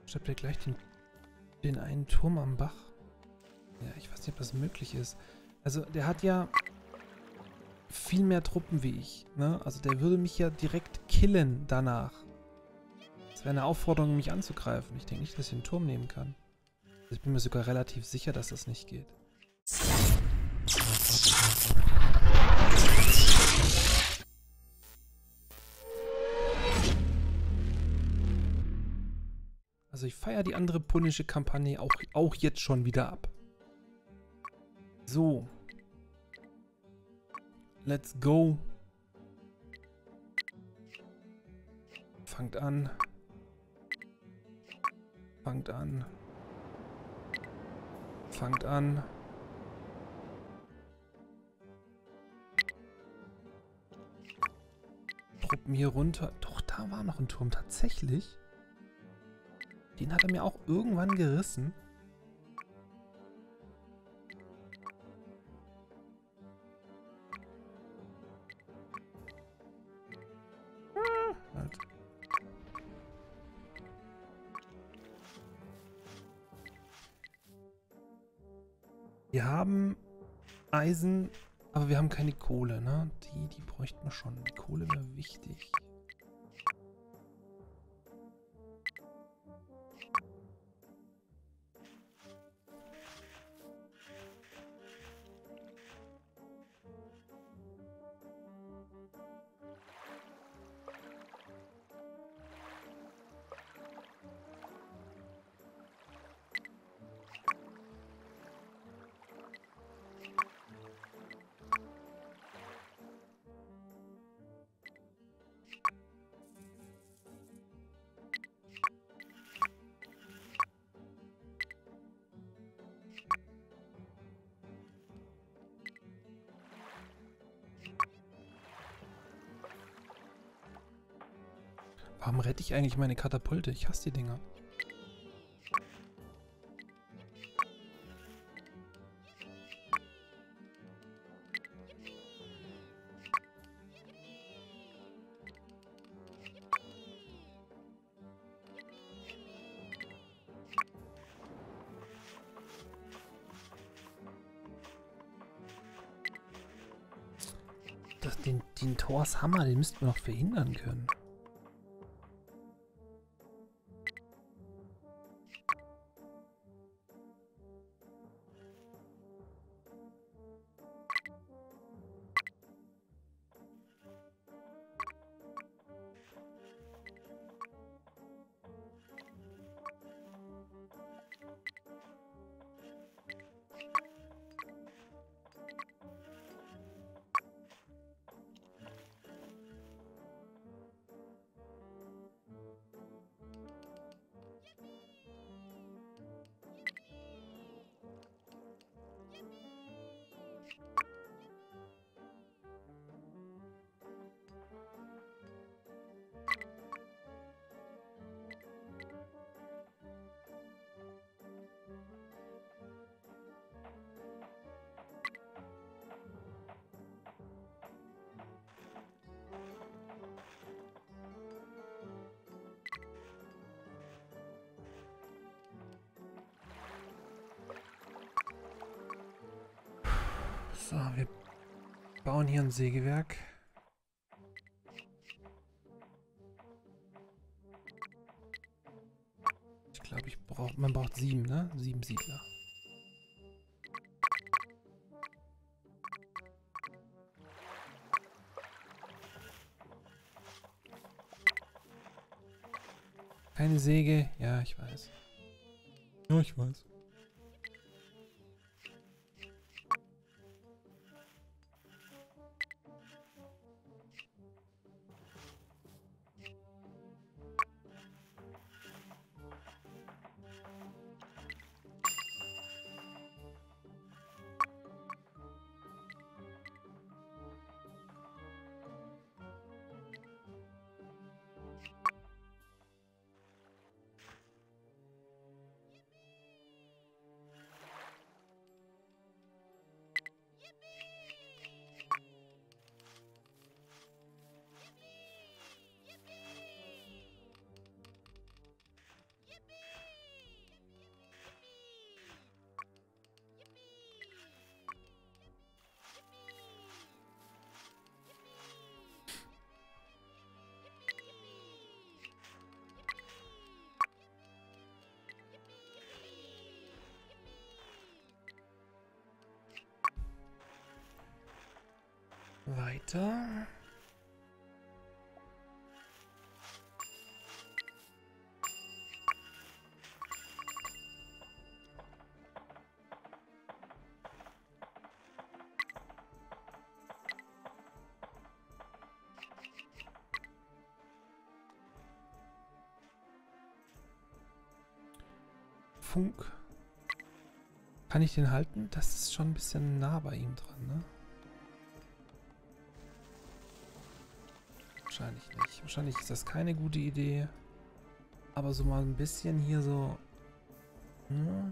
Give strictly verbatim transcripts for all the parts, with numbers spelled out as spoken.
Schreibt er gleich den, den einen Turm am Bach? Ja, ich weiß nicht, ob das möglich ist. Also, der hat ja viel mehr Truppen wie ich, ne? Also, der würde mich ja direkt killen danach. Das wäre eine Aufforderung, mich anzugreifen. Ich denke nicht, dass ich den Turm nehmen kann. Also, ich bin mir sogar relativ sicher, dass das nicht geht. Also ich feiere die andere punische Kampagne auch, auch jetzt schon wieder ab. So. Let's go. Fangt an. Fangt an. Fangt an. Truppen hier runter. Doch, da war noch ein Turm. Tatsächlich. Den hat er mir auch irgendwann gerissen. Hm, halt. Wir haben Eisen, aber wir haben keine Kohle, ne? Die, die bräuchten wir schon. Die Kohle wäre wichtig. Warum rette ich eigentlich meine Katapulte? Ich hasse die Dinger. Das, den, den Thors Hammer, den müssten wir noch verhindern können. So, wir bauen hier ein Sägewerk. Ich glaube, ich brauch, man braucht sieben, ne? Sieben Siedler. Keine Säge. Ja, ich weiß. Ja, ich weiß. Weiter. Funk. Kann ich den halten? Das ist schon ein bisschen nah bei ihm dran, ne? Wahrscheinlich nicht. Wahrscheinlich ist das keine gute Idee. Aber so mal ein bisschen hier so... Hm?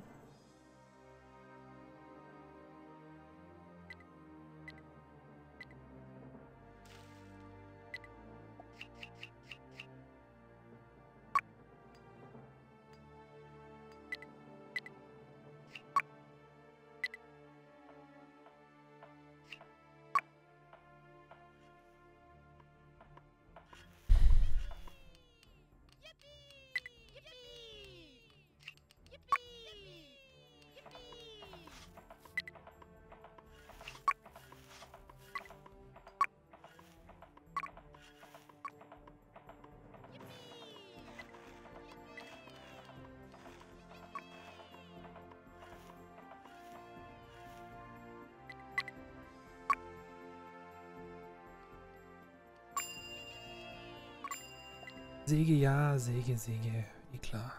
Säge, ja, Säge, Säge. Eh klar.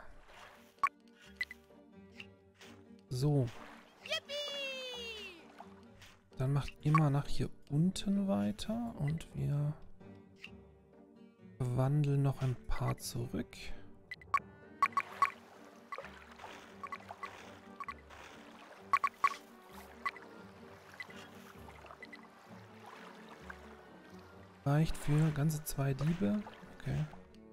So. Dann macht immer nach hier unten weiter und wir wandeln noch ein paar zurück. Reicht für ganze zwei Diebe. Okay.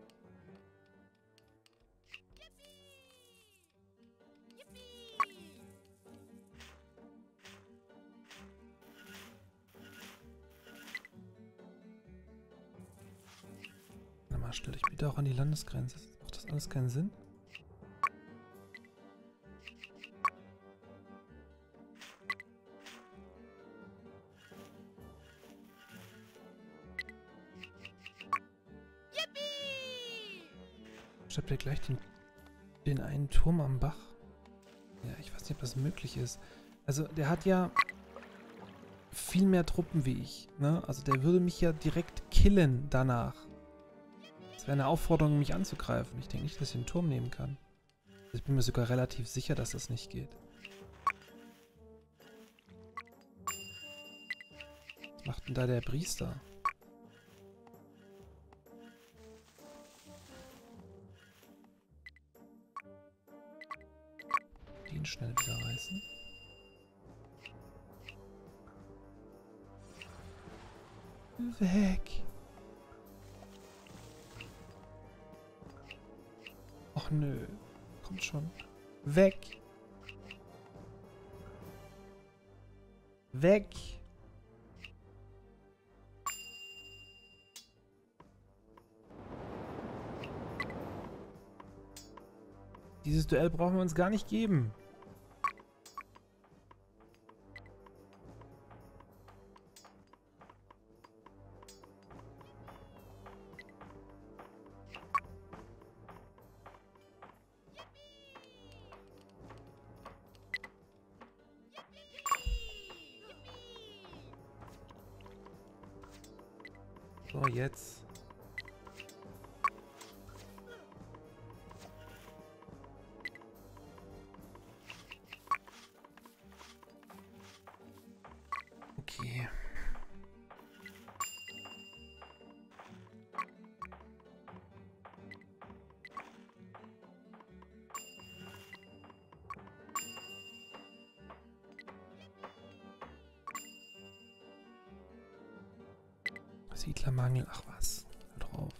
Stell dich bitte auch an die Landesgrenze. Macht das alles keinen Sinn? Schreibt ihr gleich den, den einen Turm am Bach? Ja, ich weiß nicht, ob das möglich ist. Also, der hat ja viel mehr Truppen wie ich, ne? Also, der würde mich ja direkt killen danach. Das wäre eine Aufforderung, mich anzugreifen. Ich denke nicht, dass ich den Turm nehmen kann. Ich bin mir sogar relativ sicher, dass das nicht geht. Was macht denn da der Priester? Den schnell wieder reißen. Weg! Ach nö. Kommt schon. Weg! Weg! Dieses Duell brauchen wir uns gar nicht geben. So, jetzt. Okay. Siedlermangel, ach was. Hör drauf.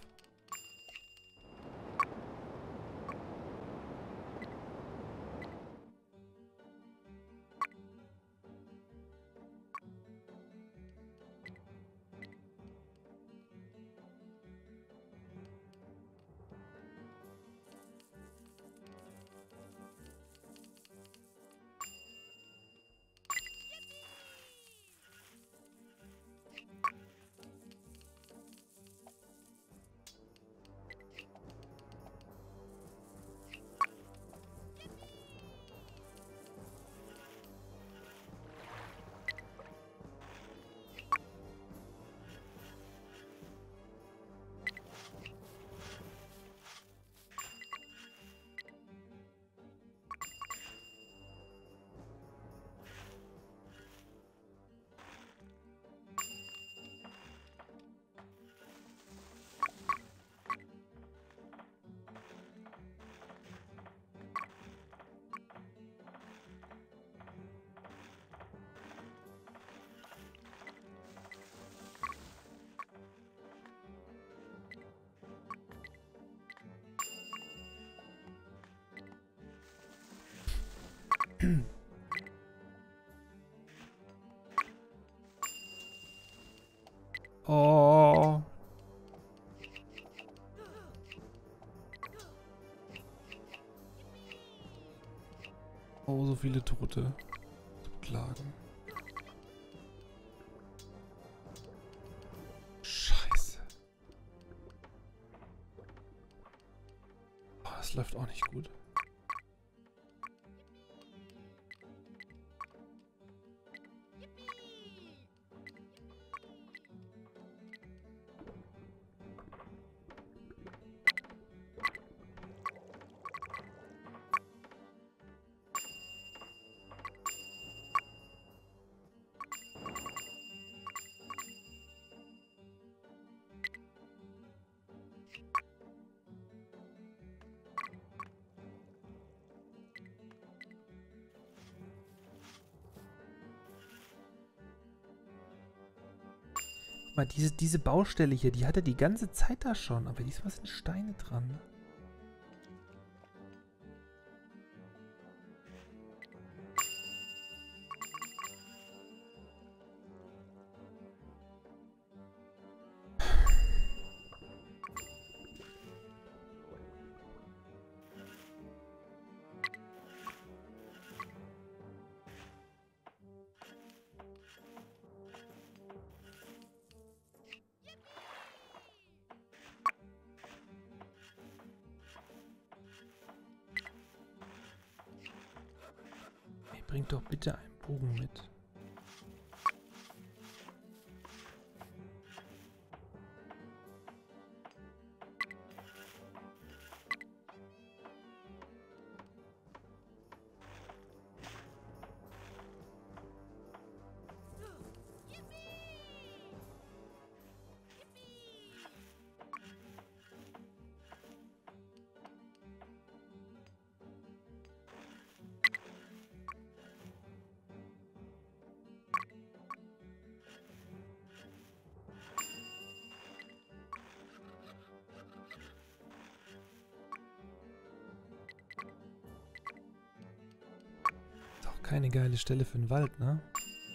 Oh. Oh, so viele Tote zu beklagen. Scheiße. Oh, das läuft auch nicht gut. Mal diese, diese Baustelle hier, die hat er die ganze Zeit da schon, aber diesmal sind Steine dran. Bringt doch bitte einen Bogen mit. Keine geile Stelle für den Wald, ne?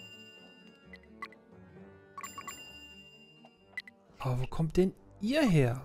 Aber wo kommt denn ihr her?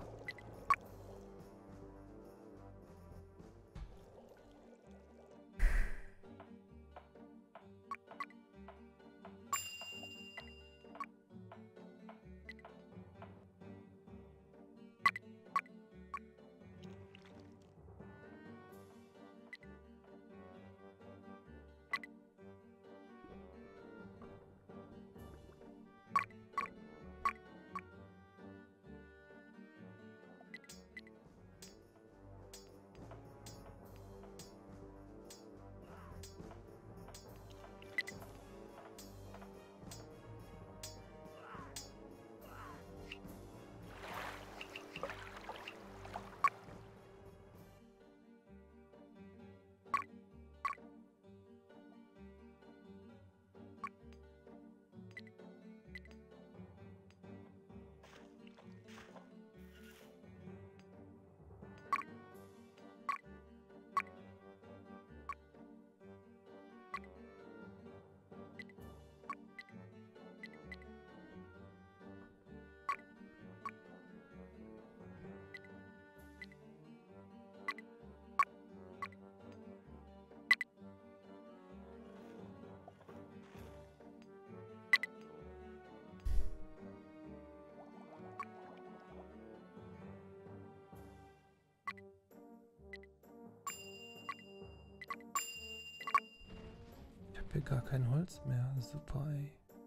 Ich habe hier gar kein Holz mehr. Super, ey.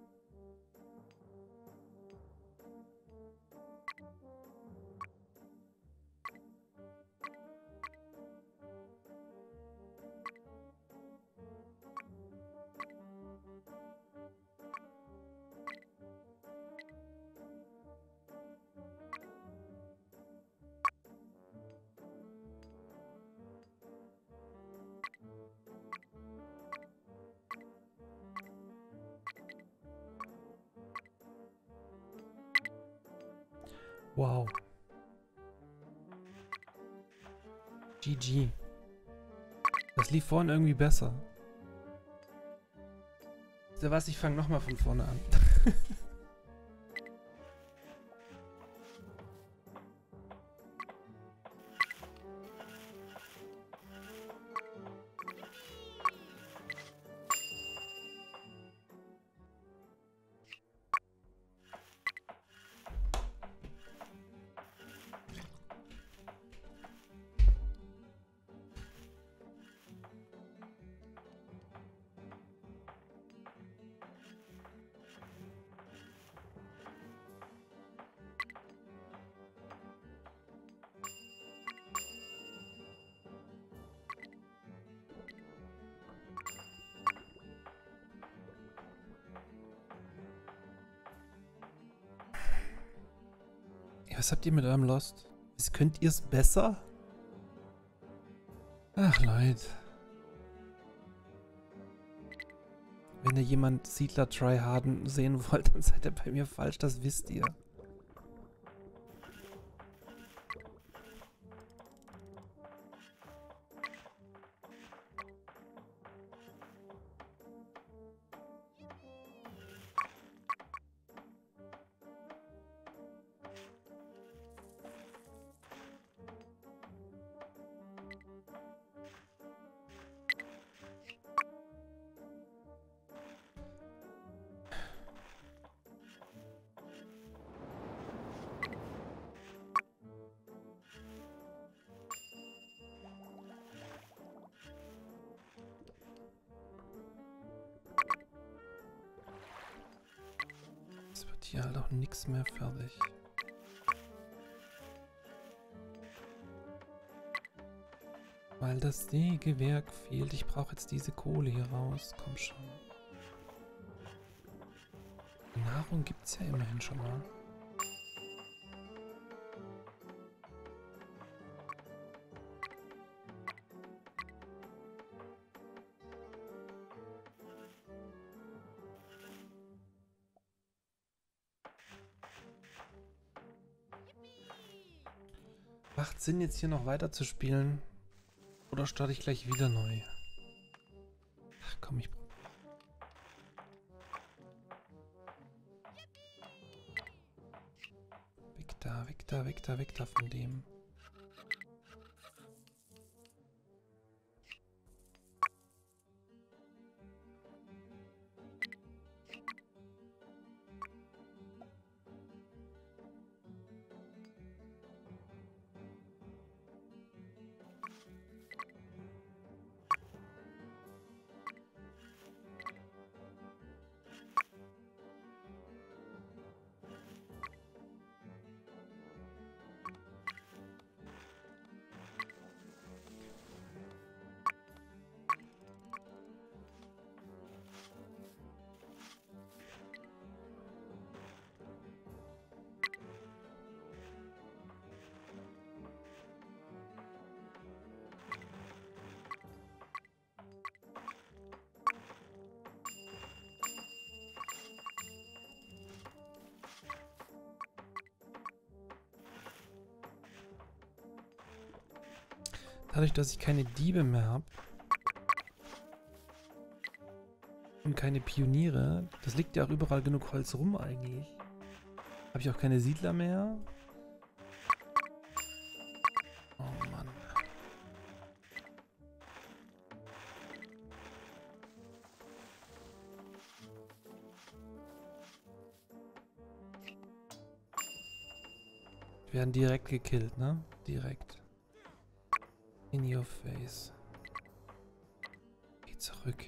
Wow. G G. Das lief vorhin irgendwie besser. So was, ich fange nochmal von vorne an. Was habt ihr mit eurem Lost? Was, könnt ihr es besser? Ach Leute. Wenn ihr jemand Siedler Tryharden sehen wollt, dann seid ihr bei mir falsch, das wisst ihr. Hier halt auch nichts mehr fertig. Weil das Sägewerk fehlt. Ich brauche jetzt diese Kohle hier raus. Komm schon. Nahrung gibt es ja immerhin schon mal. Macht Sinn, jetzt hier noch weiter zu spielen? Oder starte ich gleich wieder neu? Ach komm, ich... Weg da, weg da, weg da, weg da von dem. Dadurch, dass ich keine Diebe mehr habe und keine Pioniere, das liegt ja auch überall genug Holz rum eigentlich. Habe ich auch keine Siedler mehr. Oh Mann. Wir werden direkt gekillt, ne? Direkt. In your face. Geh zurück.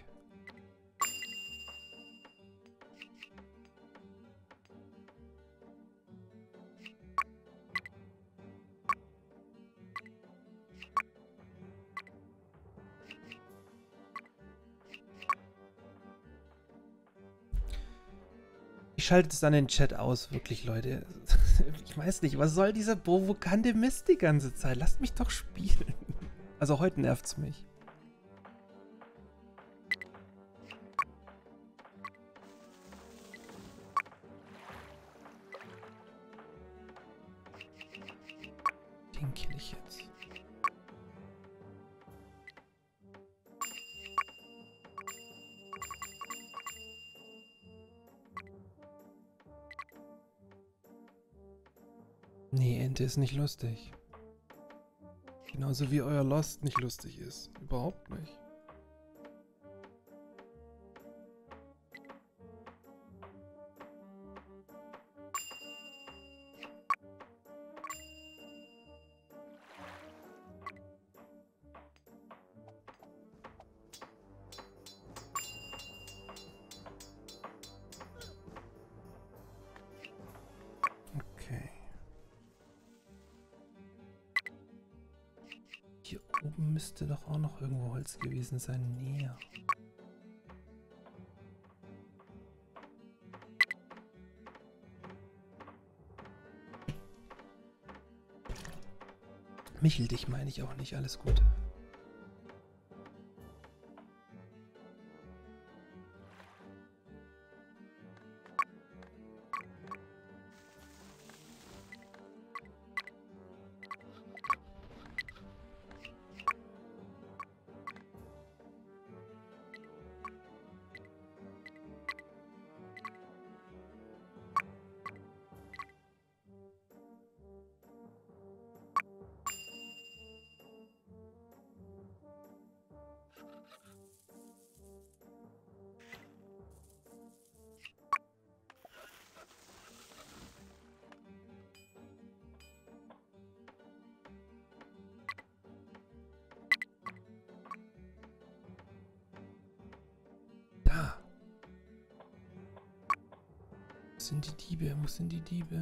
Ich schalte es dann in den Chat aus, wirklich, Leute. Ich weiß nicht, was soll dieser provokante Mist die ganze Zeit? Lasst mich doch spielen. Also heute nervt's mich. Den kill ich jetzt. Nee, Ente ist nicht lustig. Genauso wie euer Lost nicht lustig ist. Überhaupt nicht. Okay. Hier oben müsste doch auch noch irgendwo Holz gewesen sein. Näher. Michel, dich meine ich auch nicht. Alles gut. Da. Wo sind die Diebe? Wo sind die Diebe?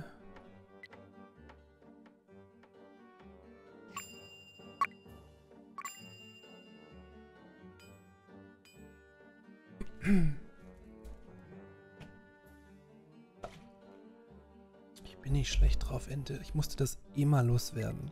Ich bin nicht schlecht drauf, Ente. Ich musste das eh mal loswerden.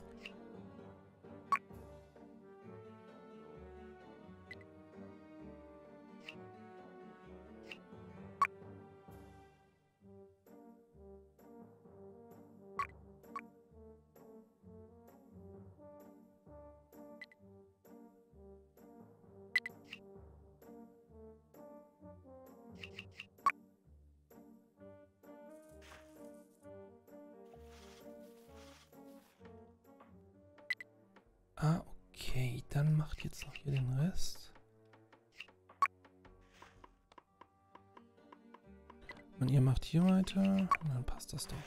Ah, okay. Dann macht jetzt noch hier den Rest. Und ihr macht hier weiter. Und dann passt das doch.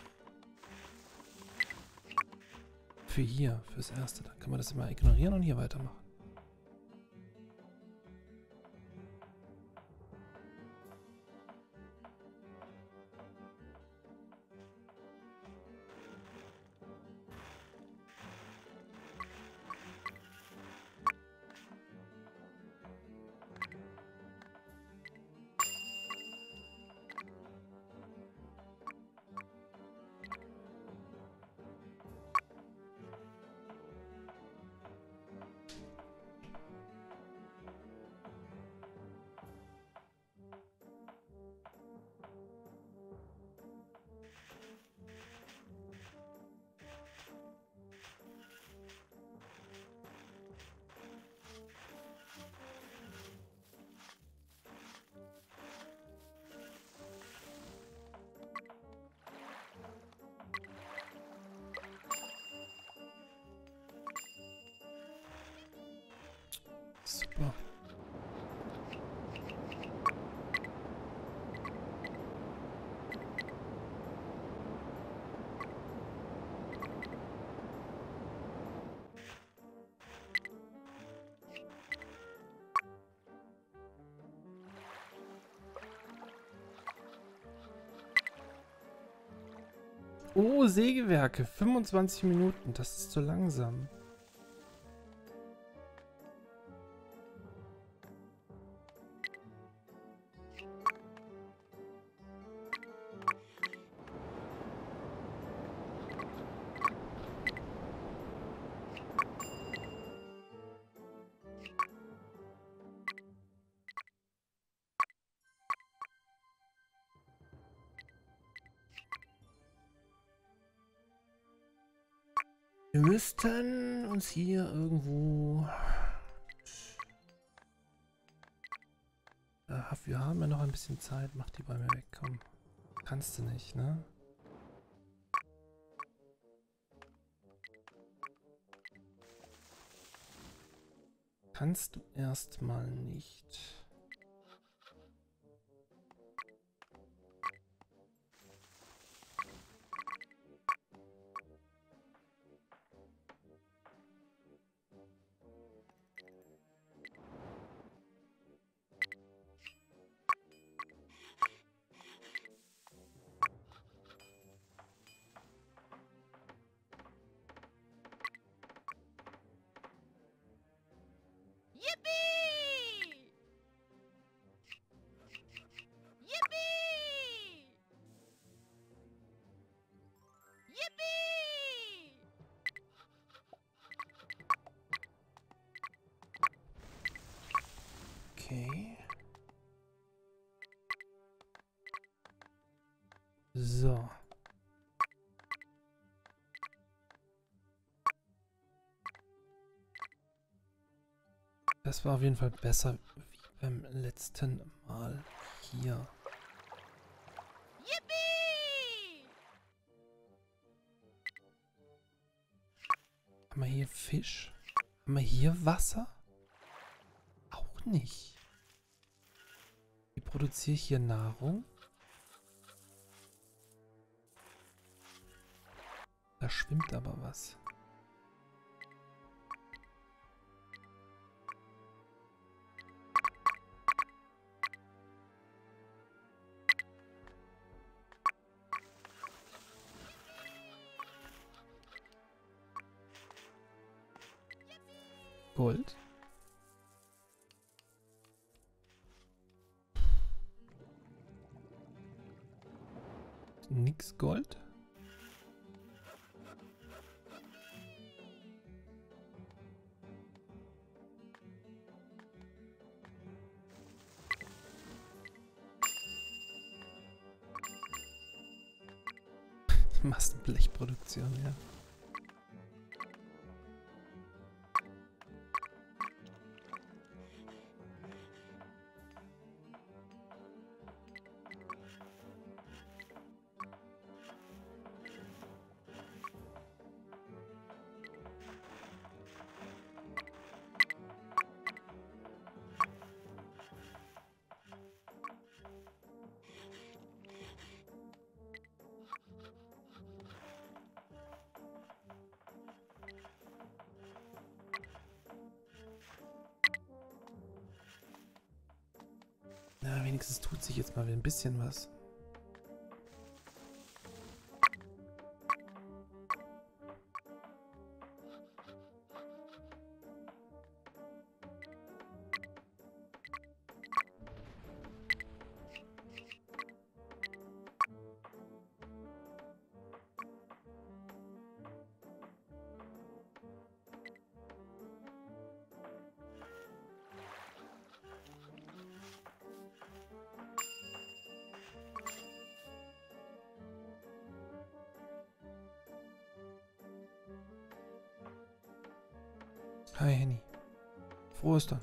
Für hier, fürs Erste. Dann kann man das immer ignorieren und hier weitermachen. Super. Oh, Sägewerke. fünfundzwanzig Minuten. Das ist zu langsam. Wir müssten uns hier irgendwo... Äh, wir haben ja noch ein bisschen Zeit. Mach die Bäume weg, komm. Kannst du nicht, ne? Kannst du erstmal nicht. Okay. So. Das war auf jeden Fall besser wie beim letzten Mal hier. Haben wir hier Fisch? Haben wir hier Wasser? Auch nicht. Wie produziere ich hier Nahrung? Da schwimmt aber was. Gold. Nix Gold. Massenblechproduktion, ja. Na, wenigstens tut sich jetzt mal ein bisschen was. Hi Henny. Frohe Ostern.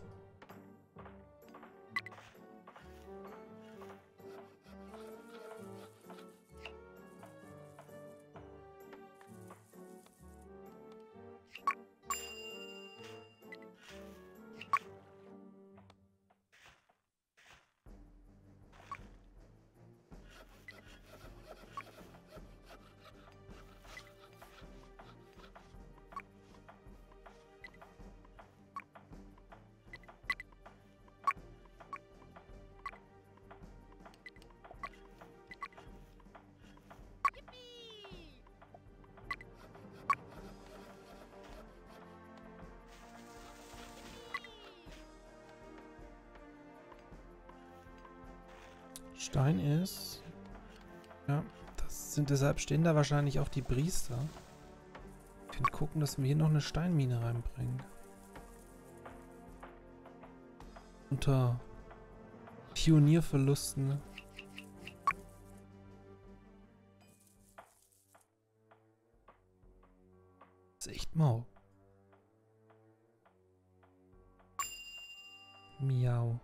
Stein ist... Ja, das sind deshalb stehen da wahrscheinlich auch die Priester. Wir können gucken, dass wir hier noch eine Steinmine reinbringen. Unter Pionierverlusten. Ne? Das ist echt mau. Miau.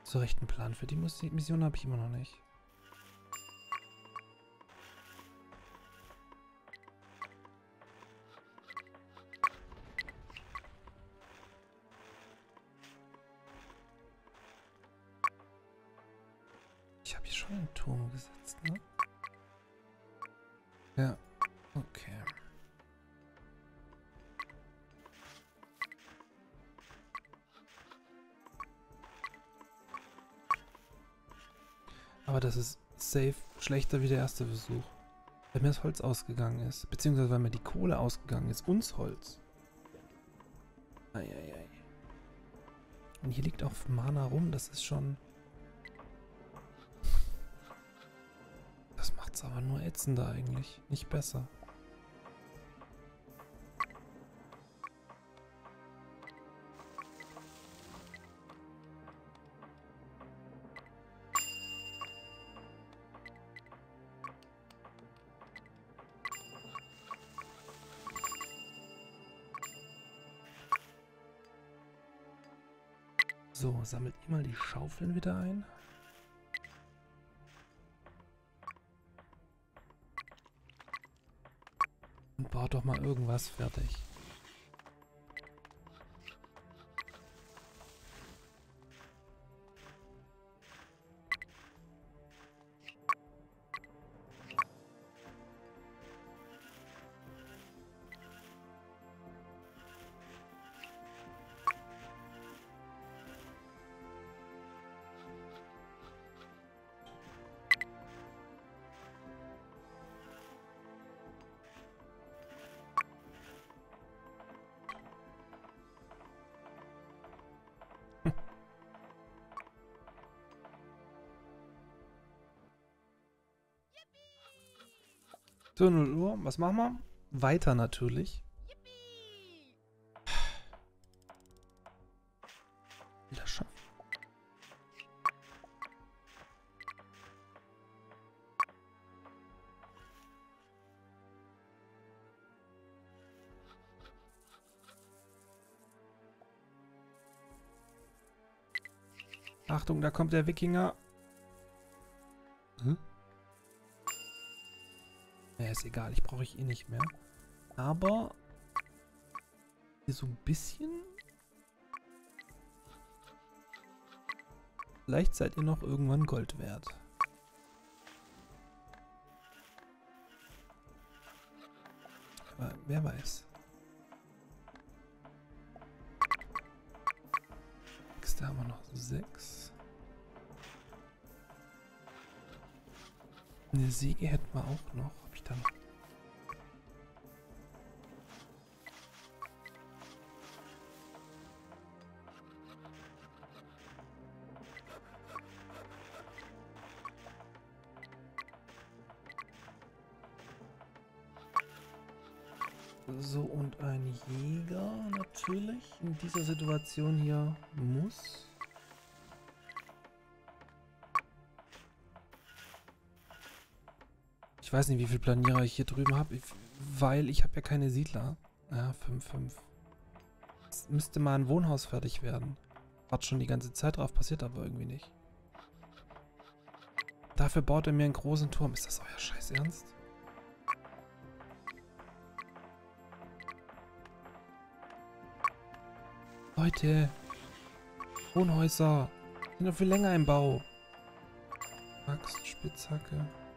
So recht einen Plan für die Mission habe ich immer noch nicht. Ich habe hier schon einen Turm gesetzt, ne? Ja, okay. Aber das ist safe schlechter wie der erste Versuch. Weil mir das Holz ausgegangen ist. Beziehungsweise weil mir die Kohle ausgegangen ist. Uns Holz. Eieiei. Und hier liegt auch Mana rum. Das ist schon... Das macht's aber nur ätzender eigentlich. Nicht besser. So, sammelt ihr mal die Schaufeln wieder ein. Und baut doch mal irgendwas fertig. So, null Uhr. Was machen wir? Weiter natürlich. Wieder schaffen. Achtung, da kommt der Wikinger. Hm? Ja, ist egal, ich brauche ich eh nicht mehr. Aber hier so ein bisschen. Vielleicht seid ihr noch irgendwann Gold wert. Aber wer weiß. Da haben wir noch sechs. Eine Säge hätten wir auch noch. Hab ich da noch? So, und ein Jäger natürlich in dieser Situation hier muss. Ich weiß nicht, wie viel Planierer ich hier drüben habe, weil ich habe ja keine Siedler. Ja, fünf, fünf. Es müsste mal ein Wohnhaus fertig werden. Wart schon die ganze Zeit drauf, passiert aber irgendwie nicht. Dafür baut er mir einen großen Turm. Ist das euer Scheiß Ernst? Leute, Wohnhäuser sind noch viel länger im Bau. Axt, Spitzhacke.